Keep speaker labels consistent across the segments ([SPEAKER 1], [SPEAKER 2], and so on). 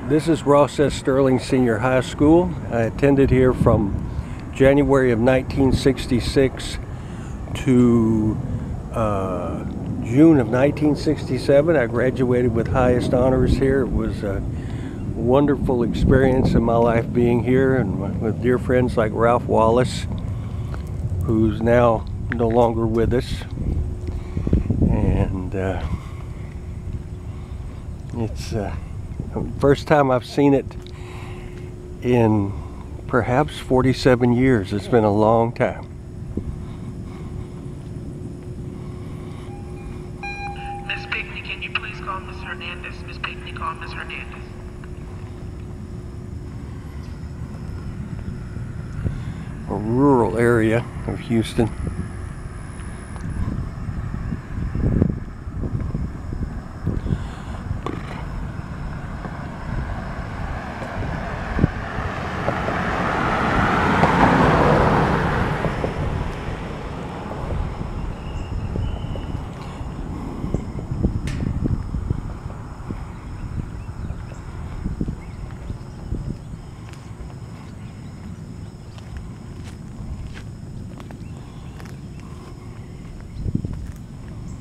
[SPEAKER 1] This is Ross S. Sterling Senior High School. I attended here from January of 1966 to June of 1967. I graduated with highest honors here. It was a wonderful experience in my life being here, and with dear friends like Ralph Wallace, who's now no longer with us. And it's first time I've seen it in perhaps 47 years. It's been a long time.
[SPEAKER 2] Miss Pinkney, can you please call Miss Hernandez? Miss Pinkney, call Miss Hernandez.
[SPEAKER 1] A rural area of Houston.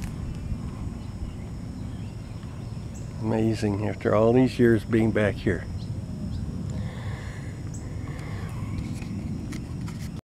[SPEAKER 1] Amazing after all these years being back here.